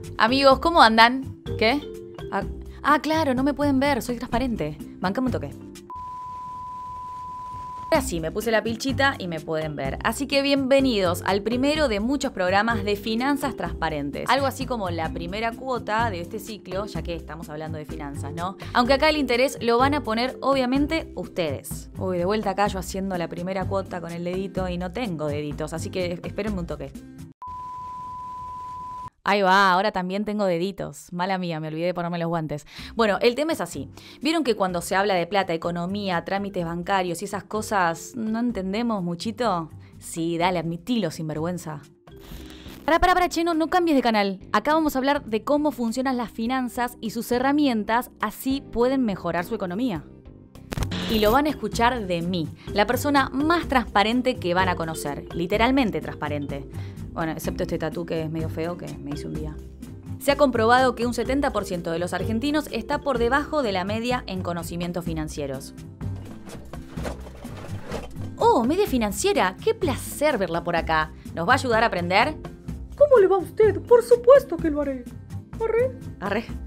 Amigos, ¿cómo andan? ¿Qué? Claro, no me pueden ver, soy transparente. Bancame un toque. Ahora sí, me puse la pilchita y me pueden ver. Así que bienvenidos al primero de muchos programas de finanzas transparentes. Algo así como la primera cuota de este ciclo, ya que estamos hablando de finanzas, ¿no? Aunque acá el interés lo van a poner, obviamente, ustedes. Uy, de vuelta acá yo haciendo la primera cuota con el dedito y no tengo deditos, así que espérenme un toque. Ahí va, ahora también tengo deditos. Mala mía, me olvidé de ponerme los guantes. Bueno, el tema es así. ¿Vieron que cuando se habla de plata, economía, trámites bancarios y esas cosas, no entendemos muchito? Sí, dale, admitilo, sinvergüenza. Para, che, no cambies de canal. Acá vamos a hablar de cómo funcionan las finanzas y sus herramientas, así pueden mejorar su economía. Y lo van a escuchar de mí, la persona más transparente que van a conocer. Literalmente transparente. Bueno, excepto este tatú que es medio feo que me hice un día. Se ha comprobado que un 70% de los argentinos está por debajo de la media en conocimientos financieros. ¡Oh, media financiera! ¡Qué placer verla por acá! ¿Nos va a ayudar a aprender? ¿Cómo le va a usted? Por supuesto que lo haré. Arre.